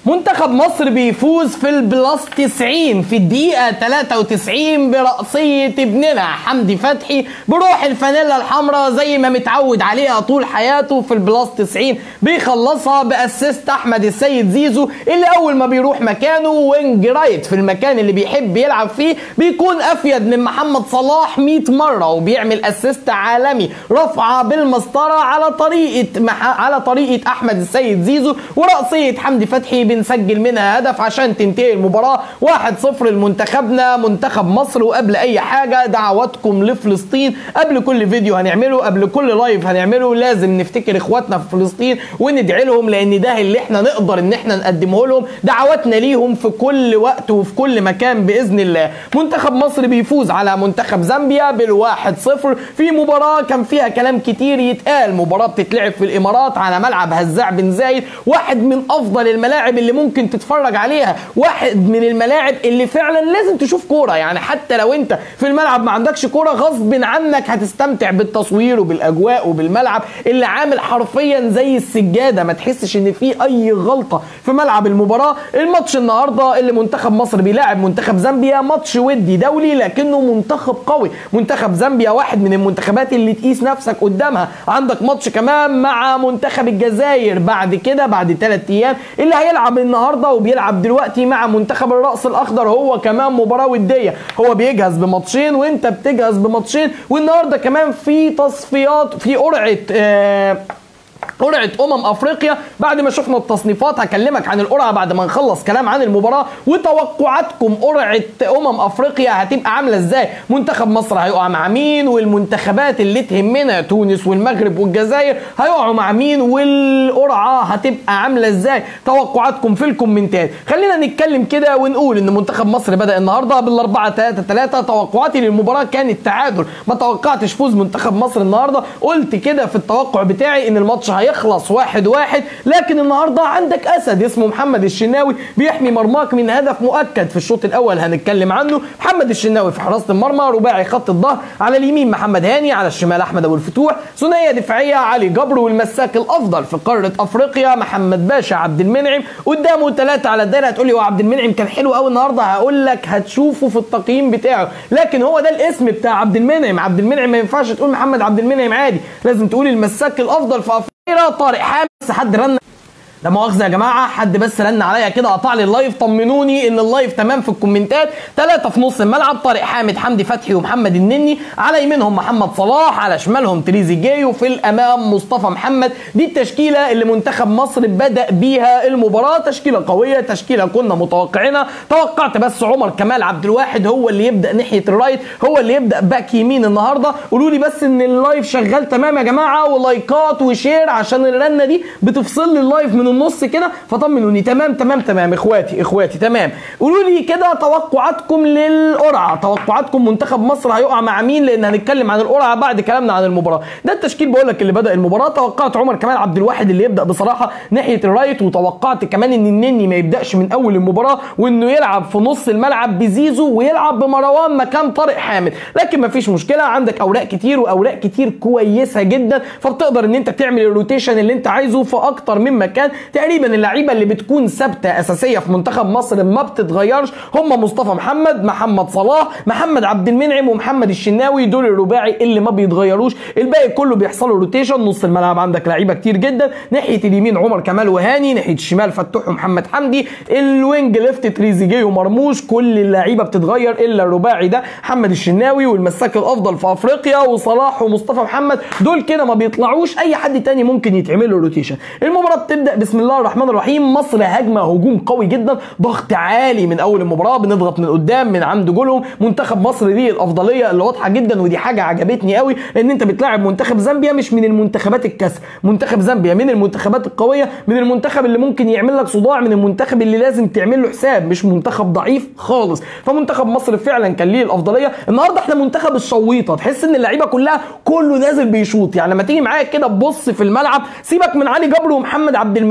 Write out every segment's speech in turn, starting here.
منتخب مصر بيفوز في البلاس 90 في الدقيقة 93 برأسية ابننا حمدي فتحي بروح الفانيلا الحمراء زي ما متعود عليها طول حياته في البلاس 90. بيخلصها بأسيست أحمد السيد زيزو اللي أول ما بيروح مكانه وينج رايت في المكان اللي بيحب يلعب فيه بيكون أفيد من محمد صلاح 100 مرة وبيعمل أسيست عالمي رفعة بالمسطرة على طريقة أحمد السيد زيزو ورأسية حمدي فتحي بنسجل منها هدف عشان تنتهي المباراة 1-0 لمنتخبنا منتخب مصر. وقبل اي حاجة دعواتكم لفلسطين، قبل كل فيديو هنعمله قبل كل لايف هنعمله لازم نفتكر اخواتنا في فلسطين وندعي لهم، لان ده اللي احنا نقدر ان احنا نقدمه لهم. دعواتنا ليهم في كل وقت وفي كل مكان باذن الله. منتخب مصر بيفوز على منتخب زامبيا بال1-0 في مباراة كان فيها كلام كتير يتقال. مباراة بتتلعب في الامارات على ملعب هزاع بن زايد، واحد من افضل الملاعب اللي ممكن تتفرج عليها، واحد من الملاعب اللي فعلا لازم تشوف كوره. يعني حتى لو انت في الملعب ما عندكش كوره غصب عنك هتستمتع بالتصوير وبالاجواء وبالملعب اللي عامل حرفيا زي السجاده، ما تحسش ان في اي غلطه في ملعب المباراه. الماتش النهارده اللي منتخب مصر بيلاعب منتخب زامبيا ماتش ودي دولي لكنه منتخب قوي. منتخب زامبيا واحد من المنتخبات اللي تقيس نفسك قدامها. عندك ماتش كمان مع منتخب الجزائر بعد كده بعد 3 ايام اللي هيلعب النهارده وبيلعب دلوقتي مع منتخب الرأس الاخضر، هو كمان مباراه وديه. هو بيجهز بماتشين وانت بتجهز بماتشين، والنهارده كمان في تصفيات في قرعة افريقيا. بعد ما شفنا التصنيفات هكلمك عن القرعة بعد ما نخلص كلام عن المباراة وتوقعاتكم قرعة افريقيا هتبقى عاملة ازاي. منتخب مصر هيقع مع مين، والمنتخبات اللي تهمنا تونس والمغرب والجزائر هيقعوا مع مين، والقرعة هتبقى عاملة ازاي. توقعاتكم في الكومنتات. خلينا نتكلم كده ونقول ان منتخب مصر بدأ النهارده بال4-3-3. توقعاتي للمباراة كانت تعادل، ما توقعتش فوز منتخب مصر النهارده. قلت كده في التوقع بتاعي ان الماتش هيخلص 1-1، لكن النهارده عندك اسد اسمه محمد الشناوي بيحمي مرماك من هدف مؤكد في الشوط الاول هنتكلم عنه. محمد الشناوي في حراسه المرمى، رباعي خط الظهر، على اليمين محمد هاني، على الشمال احمد ابو الفتوح، ثنائيه دفاعيه علي جبر، والمساك الافضل في قاره افريقيا محمد باشا عبد المنعم. قدامه 3 على الدايره. هتقول لي هو عبد المنعم كان حلو قوي النهارده، هقول لك هتشوفه في التقييم بتاعه، لكن هو ده الاسم بتاع عبد المنعم. عبد المنعم ما ينفعش تقول محمد عبد المنعم عادي، لازم تقول المساك الافضل في افريقيا طارق حامد. حد رن، لا مؤاخذة يا جماعة، حد بس رن عليا كده قطع لي اللايف. طمنوني ان اللايف تمام في الكومنتات. 3 في نص الملعب طارق حامد، حمدي فتحي، ومحمد النني. على يمينهم محمد صلاح، على شمالهم تريزيجيه، وفي الامام مصطفى محمد. دي التشكيلة اللي منتخب مصر بدأ بيها المباراة. تشكيلة قوية، تشكيلة كنا متوقعينها. توقعت بس عمر كمال عبد الواحد هو اللي يبدأ ناحية الرايت، هو اللي يبدأ باك يمين النهارده. قولوا لي بس ان اللايف شغال تمام يا جماعة، ولايكات وشير عشان الرنة دي بتفصل لي اللايف من النص كده، فطمنوني. تمام اخواتي تمام. قولوا لي كده توقعاتكم للقرعه، توقعاتكم منتخب مصر هيقع مع مين، لان هنتكلم عن القرعه بعد كلامنا عن المباراه. ده التشكيل بقول لك اللي بدا المباراه. توقعت عمر كمال عبد الواحد اللي يبدا بصراحه ناحيه الرايت، وتوقعت كمان ان النني ما يبداش من اول المباراه، وانه يلعب في نص الملعب بزيزو ويلعب بمروان مكان طارق حامد. لكن ما فيش مشكله، عندك اوراق كتير واوراق كتير كويسه جدا، فبتقدر ان انت تعمل الروتيشن اللي انت عايزه في اكتر من مكان. تقريبا اللعيبه اللي بتكون ثابته اساسيه في منتخب مصر ما بتتغيرش هم مصطفى محمد، محمد صلاح، محمد عبد المنعم، ومحمد الشناوي. دول الرباعي اللي ما بيتغيروش. الباقي كله بيحصل له روتيشن. نص الملعب عندك لعيبه كتير جدا، ناحيه اليمين عمر كمال وهاني، ناحيه الشمال فتوح ومحمد حمدي، الوينج ليفت تريزيجيه ومرموش. كل اللعيبه بتتغير الا الرباعي ده محمد الشناوي والمساك الافضل في افريقيا وصلاح ومصطفى محمد. دول كده ما بيطلعوش، اي حد تاني ممكن يتعمل له روتيشن. المباراه بتبدا بسم الله الرحمن الرحيم. مصر هجوم قوي جدا، ضغط عالي من اول المباراه، بنضغط من قدام من عند جولهم. منتخب مصر ليه الافضليه اللي واضحه جدا، ودي حاجه عجبتني قوي، لان انت بتلاعب منتخب زامبيا مش من المنتخبات الكسر. منتخب زامبيا من المنتخبات القويه، من المنتخب اللي ممكن يعمل لك صداع، من المنتخب اللي لازم تعمل له حساب، مش منتخب ضعيف خالص. فمنتخب مصر فعلا كان ليه الافضليه النهارده. احنا منتخب الشويطه، تحس ان اللعيبه كلها كله نازل بيشوط. يعني لما تيجي معايا كده تبص في الملعب، سيبك من علي جبر ومحمد عبد المنعم،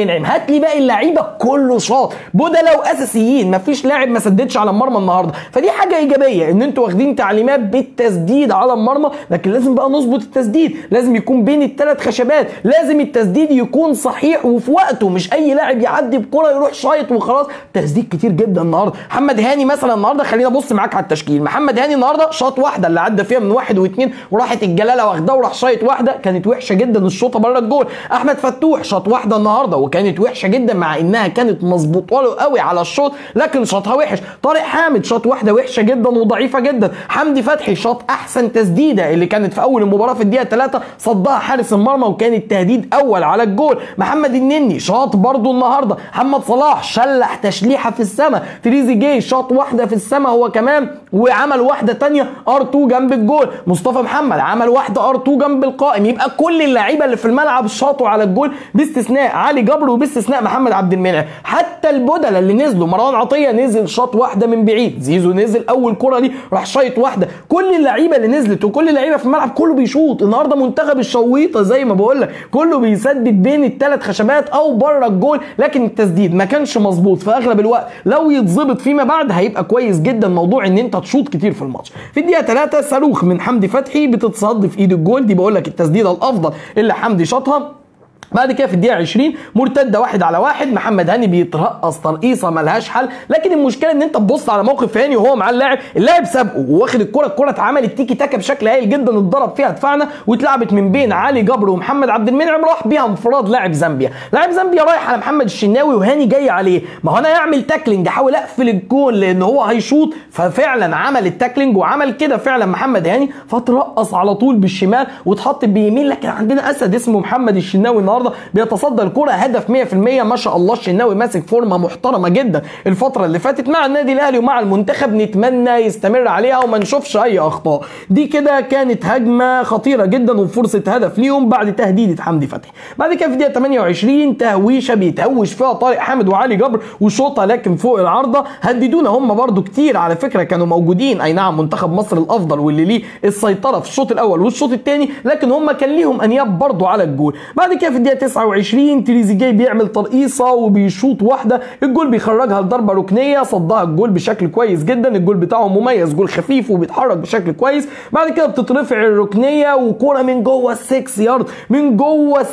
المنعم. هات لي باقي اللعيبه كله شاط، بدلاء واساسيين، مفيش لاعب ما سددش على المرمى النهارده، فدي حاجه ايجابيه ان انتوا واخدين تعليمات بالتسديد على المرمى، لكن لازم بقى نظبط التسديد، لازم يكون بين الثلاث خشبات، لازم التسديد يكون صحيح وفي وقته، مش اي لاعب يعدي بكره يروح شايط وخلاص. تسديد كتير جدا النهارده. محمد هاني مثلا النهارده، خلينا ابص معاك على التشكيل. محمد هاني النهارده شاط واحده اللي عدى فيها من واحد واثنين وراحت الجلاله واخداه وراح شايط واحده كانت وحشه جدا الشوطه بره الجول. احمد فتوح شاط واحده النهارده وكانت وحشه جدا مع انها كانت مظبوطه له قوي على الشوط لكن شاطها وحش. طارق حامد شاط واحده وحشه جدا وضعيفه جدا. حمدي فتحي شاط احسن تسديده اللي كانت في اول المباراه في الدقيقه 3 صدها حارس المرمى وكانت تهديد اول على الجول. محمد النني شاط برضو النهارده. محمد صلاح شلح تشليحه في السماء. تريزيجيه شاط واحده في السماء هو كمان وعمل واحده ثانيه ار2 جنب الجول. مصطفى محمد عمل واحده ار2 جنب القائم. يبقى كل اللعيبه اللي في الملعب شاطوا على الجول باستثناء علي جبر وباستثناء محمد عبد المنعم. حتى البدلاء اللي نزلوا، مروان عطيه نزل شاط واحده من بعيد، زيزو نزل اول كره دي راح شايط واحده. كل اللعيبه اللي نزلت وكل اللعيبه في الملعب كله بيشوط النهارده. منتخب الشويطه زي ما بقول لك كله بيسدد بين الثلاث خشبات او بره الجول، لكن التسديد ما كانش مظبوط في اغلب الوقت. لو يتظبط فيما بعد هيبقى كويس جدا موضوع ان انت تشوط كتير في الماتش. في الدقيقه 3 صاروخ من حمدي فتحي بتتصد في ايد الجول، دي بقول لك التسديده الافضل اللي حمدي شاطها. بعد كده في الدقيقه 20 مرتده 1 على 1 محمد هاني بيترقص ترقيصه ملهاش حل، لكن المشكله ان انت تبص على موقف هاني وهو مع اللاعب سابقه وواخد الكره اتعملت تيكي تاكا بشكل هايل جدا، اتضرب فيها دفاعنا واتلعبت من بين علي جبر ومحمد عبد المنعم راح بيها انفراد لاعب زامبيا. لاعب زامبيا رايح على محمد الشناوي وهاني جاي عليه، ما هو انا يعمل تاكلينج احاول اقفل الجول لان هو هيشوط، ففعلا عمل التاكلينج وعمل كده فعلا محمد هاني فترقص على طول بالشمال واتحط بيمين. لكن عندنا اسد اسمه محمد الشناوي النهارده بيتصدى الكرة هدف 100%. ما شاء الله الشناوي ماسك فورمه محترمه جدا الفتره اللي فاتت مع النادي الاهلي ومع المنتخب، نتمنى يستمر عليها وما نشوفش اي اخطاء. دي كده كانت هجمه خطيره جدا وفرصه هدف ليهم بعد تهديده حمدي فتحي. بعد كده في الدقيقه 28 تهويشه بيتهوش فيها طارق حامد وعلي جبر وشوطه لكن فوق العارضه. هددونا هم برده كتير على فكره، كانوا موجودين اي نعم منتخب مصر الافضل واللي ليه السيطره في الشوط الاول والشوط الثاني، لكن هم كان ليهم انياب برده على الجول. بعد كده في الدقيقه 29 تريزيجيه بيعمل ترقيصه وبيشوط واحده الجول بيخرجها لضربه ركنيه، صدها الجول بشكل كويس جدا، الجول بتاعه مميز، جول خفيف وبيتحرك بشكل كويس. بعد كده بتترفع الركنيه وكوره من جوه ال6 يارد، من جوه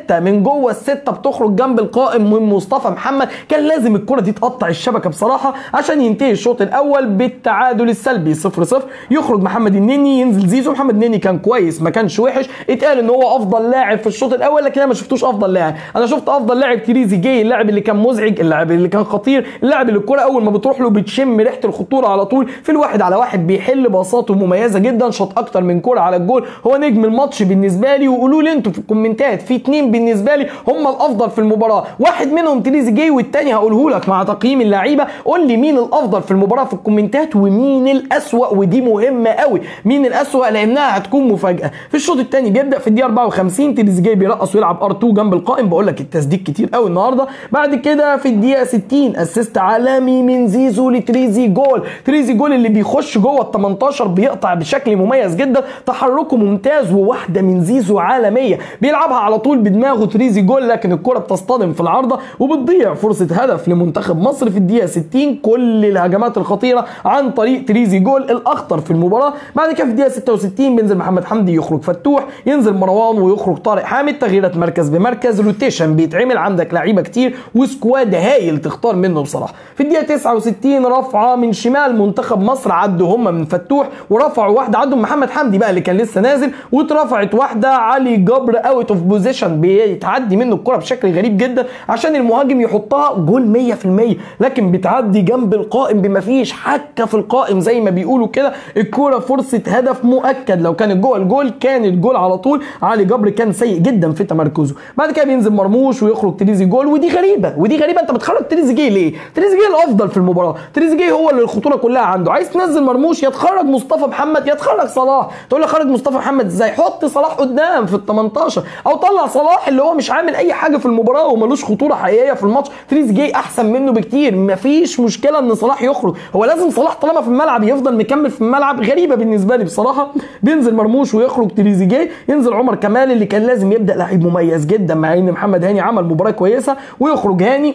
السته بتخرج جنب القائم من مصطفى محمد. كان لازم الكوره دي تقطع الشبكه بصراحه عشان ينتهي الشوط الاول بالتعادل السلبي 0-0. يخرج محمد النني ينزل زيزو. محمد النني كان كويس ما كانش وحش، اتقال ان هو افضل لاعب في الشوط الاول لكن انا ما شفتوش افضل لاعب. انا شفت افضل لاعب تريزيجيه، اللاعب اللي كان مزعج، اللاعب اللي كان خطير، اللاعب اللي الكوره اول ما بتروح له بتشم ريحه الخطوره على طول. في الواحد على واحد بيحل باصاته مميزه جدا، شاط اكتر من كوره على الجول، هو نجم الماتش بالنسبه لي. وقولوا لي انتوا في الكومنتات، في اتنين بالنسبه لي هم الافضل في المباراه، واحد منهم تريزيجيه والتاني هقوله لك مع تقييم اللعيبه. قول لي مين الافضل في المباراه في الكومنتات ومين الاسوأ، ودي مهمه قوي مين الاسوأ لانها هتكون مفاجاه. في الشوط الثاني بيبدا في الدقيقه 54 تريزيجيه بيرقص ويلعب ار2 جنب القائم، بقول لك التسديد كتير قوي النهارده. بعد كده في الدقيقه 60 اسيست عالمي من زيزو لتريزي جول. تريزي جول اللي بيخش جوه ال 18 بيقطع بشكل مميز جدا، تحركه ممتاز، وواحده من زيزو عالميه بيلعبها على طول بدماغه تريزي جول، لكن الكره بتصطدم في العارضه وبتضيع فرصه هدف لمنتخب مصر في الدقيقه 60. كل الهجمات الخطيره عن طريق تريزي جول الاخطر في المباراه. بعد كده في الدقيقه 66 بينزل محمد حمدي، يخرج فتوح، ينزل مروان ويخرج طارق حامد، تغييرات مركز بمركز، روتيشن بيتعمل، عندك لعيبه كتير وسكواد هايل تختار منه بصراحه. في الدقيقه 69 رفعه من شمال منتخب مصر، عدوا هم من فتوح ورفعوا واحده، عدوا محمد حمدي بقى اللي كان لسه نازل واترفعت واحده، علي جبر اوت اوف بوزيشن بيتعدي منه الكره بشكل غريب جدا عشان المهاجم يحطها جول 100%، لكن بتعدي جنب القائم بما فيش حكه في القائم زي ما بيقولوا كده. الكوره فرصه هدف مؤكد، لو كانت جوه الجول كانت جول على طول. علي جبر كان سيء جدا في تمركزه. بعد كده بينزل مرموش ويخرج تريزي جول، ودي غريبه انت بتخرج تريزيجيه ليه؟ تريزيجيه الافضل في المباراه، تريزيجيه هو اللي الخطوره كلها عنده. عايز تنزل مرموش يا تخرج مصطفى محمد يا تخرج صلاح. تقول لي خرج مصطفى محمد ازاي؟ حط صلاح قدام في ال 18 او طلع صلاح اللي هو مش عامل اي حاجه في المباراه ومالوش خطوره حقيقيه في الماتش. تريزيجيه احسن منه بكتير، مفيش مشكله ان صلاح يخرج، هو لازم صلاح طالما في الملعب يفضل مكمل في الملعب. غريبه بالنسبه لي بصراحه. بينزل مرموش ويخرج تريزيجيه، ينزل عمر كمال اللي كان لازم يبدا لعيب مميز كويس جدا، مع ان محمد هاني عمل مباراه كويسه ويخرج هاني.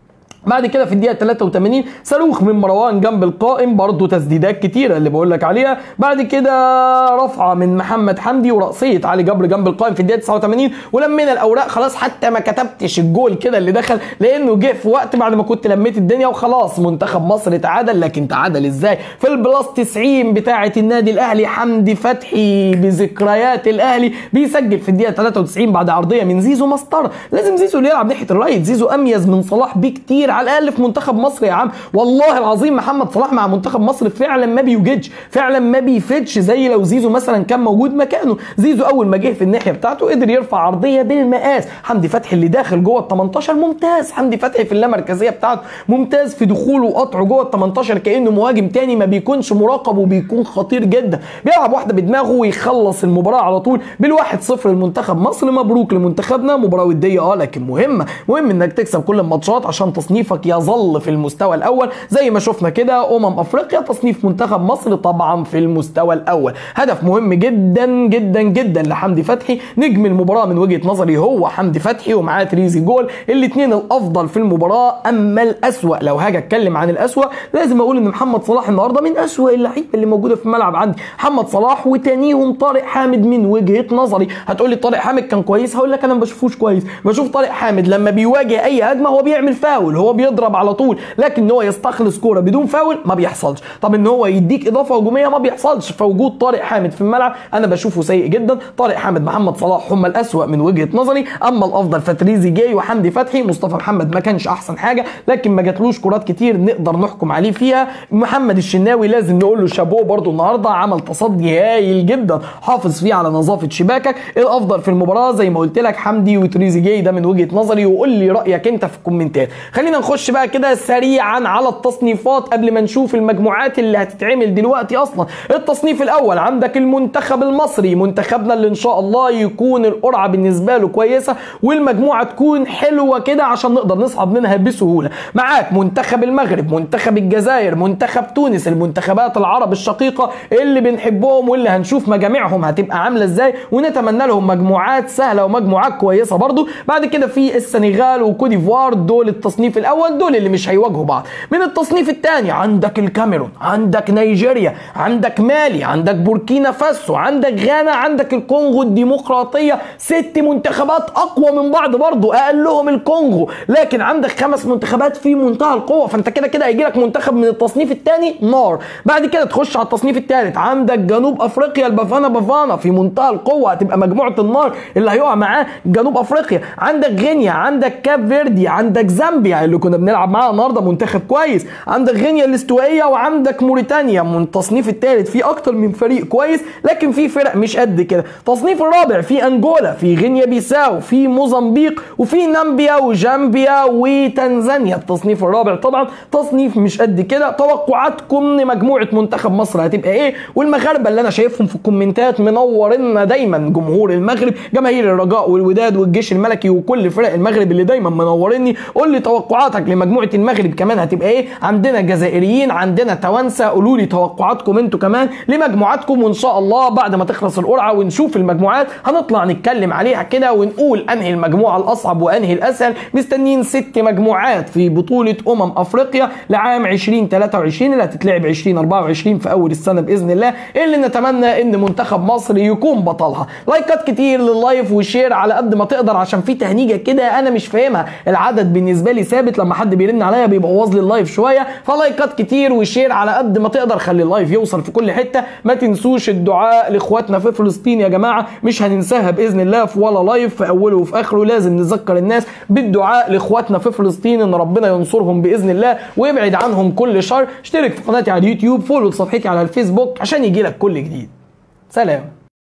بعد كده في الدقيقه 83 صاروخ من مروان جنب القائم، برضه تسديدات كتيره اللي بقول لك عليها. بعد كده رفعه من محمد حمدي ورأسيه علي جبر جنب القائم في الدقيقه 89، ولمينا الاوراق خلاص. حتى ما كتبتش الجول كده اللي دخل لانه جه في وقت بعد ما كنت لميت الدنيا وخلاص. منتخب مصر تعادل، لكن تعادل ازاي؟ في البلاس 90 بتاعه النادي الاهلي حمدي فتحي بذكريات الاهلي بيسجل في الدقيقه 93 بعد عرضيه من زيزو مسطره. لازم زيزو اللي يلعب ناحيه الرايت، زيزو اميز من صلاح بكتير على الاقل في منتخب مصر يا عم. والله العظيم محمد صلاح مع منتخب مصر فعلا ما بيوجدش، فعلا ما بيفيدش زي لو زيزو مثلا كان موجود مكانه. زيزو اول ما جه في الناحيه بتاعته قدر يرفع عرضيه بالمقاس. حمدي فتحي اللي داخل جوه ال 18 ممتاز، حمدي فتحي في اللامركزيه بتاعته ممتاز في دخوله وقطعه جوه ال 18 كانه مهاجم تاني ما بيكونش مراقب وبيكون خطير جدا. بيلعب واحده بدماغه ويخلص المباراه على طول بال1-0 لمنتخب مصر. مبروك لمنتخبنا، مباراه وديه لكن مهمه، مهم انك تكسب كل الماتشات عشان تصنيفك يظل في المستوى الاول زي ما شفنا كده. افريقيا تصنيف منتخب مصر طبعا في المستوى الاول. هدف مهم جدا جدا جدا لحمدي فتحي، نجم المباراه من وجهه نظري هو حمدي فتحي ومعاه تريزي جول، الاثنين الافضل في المباراه. اما الاسوأ لو هاجي اتكلم عن الاسوأ لازم اقول ان محمد صلاح النهارده من اسوأ اللعيبه اللي موجوده في الملعب عندي. محمد صلاح وتانيهم طارق حامد من وجهه نظري. هتقول لي طارق حامد كان كويس، هقول لك انا ما بشوفوش كويس. بشوف طارق حامد لما بيواجه اي هجمه هو بيعمل فاول، هو بيضرب على طول، لكن ان هو يستخلص كوره بدون فاول ما بيحصلش. طب ان هو يديك اضافه هجوميه ما بيحصلش. فوجود طارق حامد في الملعب انا بشوفه سيء جدا. طارق حامد محمد صلاح هم الاسوأ من وجهه نظري. اما الافضل فتريزي جاي وحمدي فتحي. مصطفى محمد ما كانش احسن حاجه لكن ما جاتلوش كرات كتير نقدر نحكم عليه فيها. محمد الشناوي لازم نقول له شابوه برده، النهارده عمل تصدي هايل جدا حافظ فيه على نظافه شباكك. الافضل في المباراه زي ما قلت لك حمدي وتريزي جاي، ده من وجهه نظري. وقول لي رايك انت في الكومنتات. خلينا نخش بقى كده سريعا على التصنيفات قبل ما نشوف المجموعات اللي هتتعمل دلوقتي. اصلا التصنيف الاول عندك المنتخب المصري، منتخبنا اللي ان شاء الله يكون القرعه بالنسبه له كويسه والمجموعه تكون حلوه كده عشان نقدر نصعد منها بسهوله. معاك منتخب المغرب، منتخب الجزائر، منتخب تونس، المنتخبات العرب الشقيقه اللي بنحبهم واللي هنشوف مجاميعهم هتبقى عامله ازاي ونتمنى لهم مجموعات سهله ومجموعات كويسه برضو. بعد كده في السنغال وكوت ديفوار، دول التصنيف الاول، دول اللي مش هيواجهوا بعض. من التصنيف الثاني عندك الكاميرون، عندك نيجيريا، عندك مالي، عندك بوركينا فاسو، عندك غانا، عندك الكونغو الديمقراطيه. 6 منتخبات اقوى من بعض برضو، اقلهم الكونغو، لكن عندك 5 منتخبات في منتهى القوه. فانت كده كده هيجي لك منتخب من التصنيف الثاني نار. بعد كده تخش على التصنيف الثالث عندك جنوب افريقيا، البافانا في منتهى القوه، هتبقى مجموعه النار اللي هيقع معاه جنوب افريقيا. عندك غينيا، عندك كاب فيردي، عندك زامبيا اللي كنا بنلعب معاها النهارده منتخب كويس، عندك غينيا الاستوائيه، وعندك موريتانيا. من التصنيف الثالث في اكتر من فريق كويس لكن في فرق مش قد كده. التصنيف الرابع في انجولا، في غينيا بيساو، في موزمبيق، وفي نامبيا وجامبيا وتنزانيا. التصنيف الرابع طبعا تصنيف مش قد كده. توقعاتكم لمجموعه منتخب مصر هتبقى ايه؟ والمغاربه اللي انا شايفهم في الكومنتات منورنا دايما، جمهور المغرب، جماهير الرجاء والوداد والجيش الملكي وكل فرق المغرب اللي دايما منورني. قول لي توقعاتك لمجموعه المغرب كمان هتبقى ايه؟ عندنا جزائريين، عندنا توانسه. قولوا لي توقعاتكم انتوا كمان لمجموعاتكم، وان شاء الله بعد ما تخلص القرعه ونشوف المجموعات هنطلع نتكلم عليها كده ونقول انهي المجموعه الاصعب وانهي الاسهل. مستنيين 6 مجموعات في بطوله افريقيا لعام 2023 اللي هتتلعب 2024 في اول السنه باذن الله، اللي نتمنى ان منتخب مصر يكون بطلها. لايكات كتير لللايف وشير على قد ما تقدر عشان في تهنيجه كده انا مش فاهمها. العدد بالنسبه لي ثابت، لما حد بيرن عليا بيبوظ لي اللايف شويه. فلايكات كتير وشير على قد ما تقدر، خلي اللايف يوصل في كل حته. ما تنسوش الدعاء لاخواتنا في فلسطين يا جماعه، مش هننساها باذن الله في ولا لايف، في اوله وفي اخره لازم نذكر الناس بالدعاء لاخواتنا في فلسطين ان ربنا ينصرهم باذن الله ويبعد عنهم كل شر. اشترك في قناتي على اليوتيوب، فولو صفحتي على الفيسبوك عشان يجيلك كل جديد. سلام.